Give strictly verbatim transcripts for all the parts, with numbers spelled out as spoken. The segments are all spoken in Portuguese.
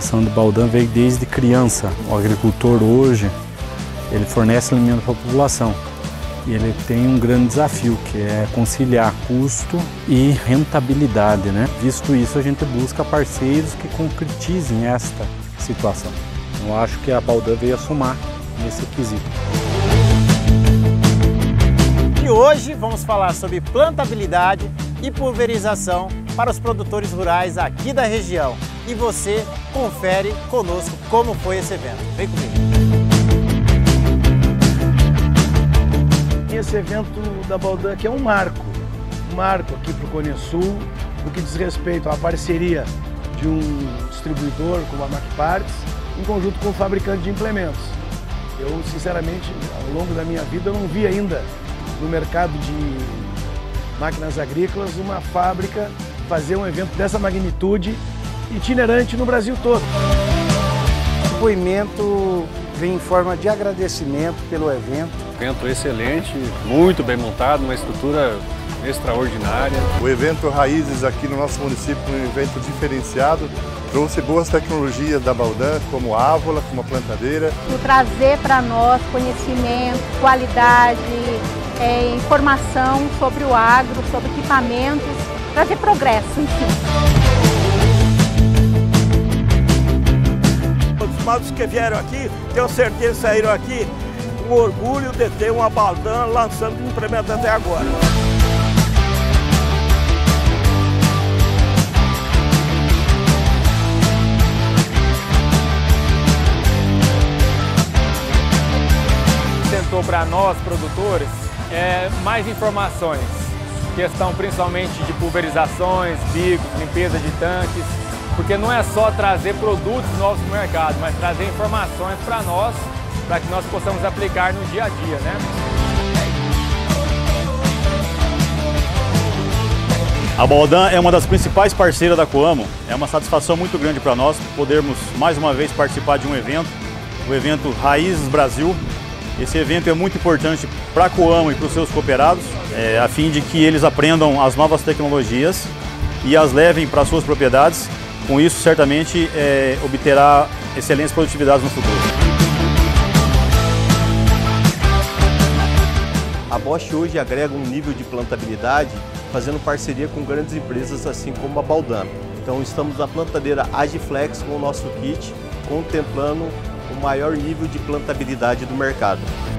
inovação do Baldan veio desde criança. O agricultor hoje, ele fornece alimento para a população. E ele tem um grande desafio, que é conciliar custo e rentabilidade, né? Visto isso, a gente busca parceiros que concretizem esta situação. Eu acho que a Baldan veio a somar nesse quesito. E hoje vamos falar sobre plantabilidade e pulverização para os produtores rurais aqui da região. E você confere conosco como foi esse evento. Vem comigo. Esse evento da Baldan aqui é um marco, um marco aqui para o Cone Sul, no que diz respeito à parceria de um distribuidor como a Macparts, em conjunto com o fabricante de implementos. Eu, sinceramente, ao longo da minha vida, eu não vi ainda no mercado de máquinas agrícolas uma fábrica fazer um evento dessa magnitude itinerante no Brasil todo. O depoimento vem em forma de agradecimento pelo evento. Evento excelente, muito bem montado, uma estrutura extraordinária. O evento Raízes aqui no nosso município é um evento diferenciado, trouxe boas tecnologias da Baldan, como a Ávola, como a plantadeira. Trazer para nós conhecimento, qualidade, é, informação sobre o agro, sobre equipamentos, trazer progresso, enfim. Os modos que vieram aqui, tenho certeza que saíram aqui com orgulho de ter uma Baldan lançando um implemento até agora. Apresentou para nós, produtores, é, mais informações, questão principalmente de pulverizações, bicos, limpeza de tanques, porque não é só trazer produtos novos para o mercado, mas trazer informações para nós, para que nós possamos aplicar no dia a dia, né? A Baldan é uma das principais parceiras da Coamo. É uma satisfação muito grande para nós podermos mais uma vez participar de um evento, o evento Raízes Brasil. Esse evento é muito importante para a Coamo e para os seus cooperados, é, a fim de que eles aprendam as novas tecnologias e as levem para suas propriedades. Com isso, certamente, é, obterá excelentes produtividades no futuro. A Bosch hoje agrega um nível de plantabilidade fazendo parceria com grandes empresas assim como a Baldan. Então estamos na plantadeira Agiflex com o nosso kit, contemplando o maior nível de plantabilidade do mercado.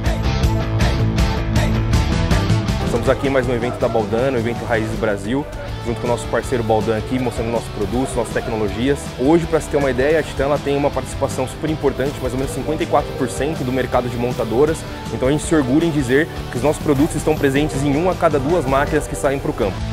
Estamos aqui em mais um evento da Baldan, no evento Raízes Brasil, junto com o nosso parceiro Baldan aqui, mostrando nossos produtos, nossas tecnologias. Hoje, para se ter uma ideia, a Titan ela tem uma participação super importante, mais ou menos cinquenta e quatro por cento do mercado de montadoras. Então a gente se orgulha em dizer que os nossos produtos estão presentes em uma a cada duas máquinas que saem para o campo.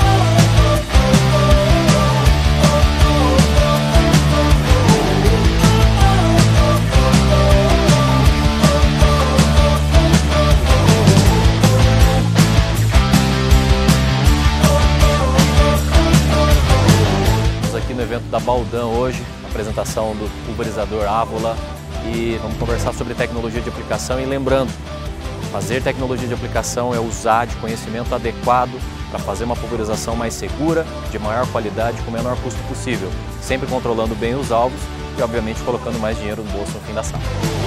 No evento da Baldan hoje, apresentação do pulverizador Ávola, e vamos conversar sobre tecnologia de aplicação. E lembrando, fazer tecnologia de aplicação é usar de conhecimento adequado para fazer uma pulverização mais segura, de maior qualidade, com o menor custo possível, sempre controlando bem os alvos e obviamente colocando mais dinheiro no bolso no fim da safra.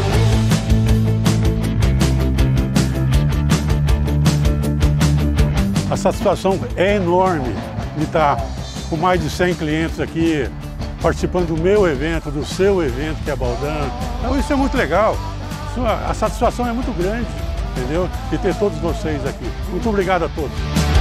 A satisfação é enorme de estar com mais de cem clientes aqui, participando do meu evento, do seu evento, que é a Baldan. Então isso é muito legal, isso, a satisfação é muito grande, entendeu? De ter todos vocês aqui. Muito obrigado a todos.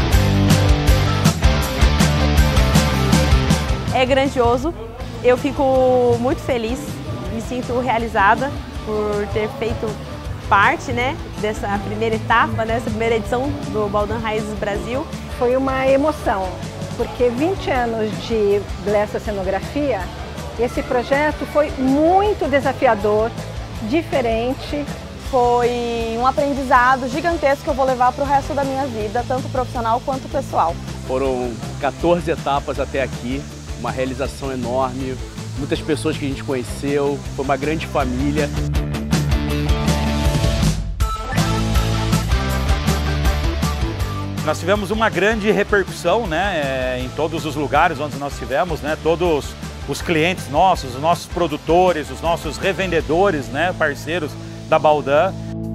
É grandioso, eu fico muito feliz, me sinto realizada por ter feito parte, né, dessa primeira etapa, dessa primeira edição do Baldan Raízes Brasil. Foi uma emoção. Porque vinte anos de Glessa Cenografia, esse projeto foi muito desafiador, diferente. Foi um aprendizado gigantesco que eu vou levar para o resto da minha vida, tanto profissional quanto pessoal. Foram quatorze etapas até aqui, uma realização enorme, muitas pessoas que a gente conheceu, foi uma grande família. Nós tivemos uma grande repercussão, né, em todos os lugares onde nós tivemos, né, todos os clientes nossos, os nossos produtores, os nossos revendedores, né, parceiros da Baldan.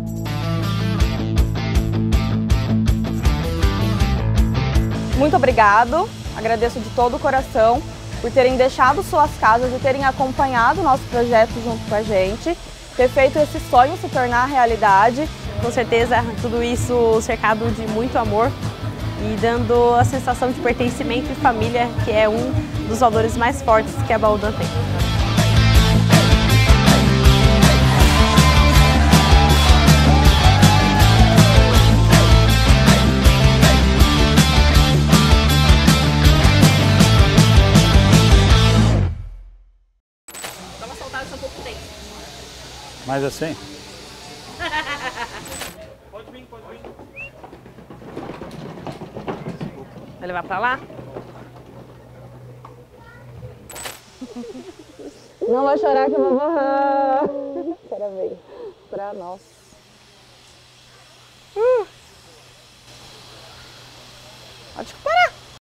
Muito obrigado, agradeço de todo o coração por terem deixado suas casas e terem acompanhado o nosso projeto junto com a gente, ter feito esse sonho se tornar realidade. Com certeza, tudo isso cercado de muito amor e dando a sensação de pertencimento e família, que é um dos valores mais fortes que a Baldan tem. Tava soltado só um pouco tempo. Mas assim? Pode vir, pode vir. Vai levar pra lá? Não vai chorar que eu vou borrar. Parabéns pra nós. Uh. Pode parar.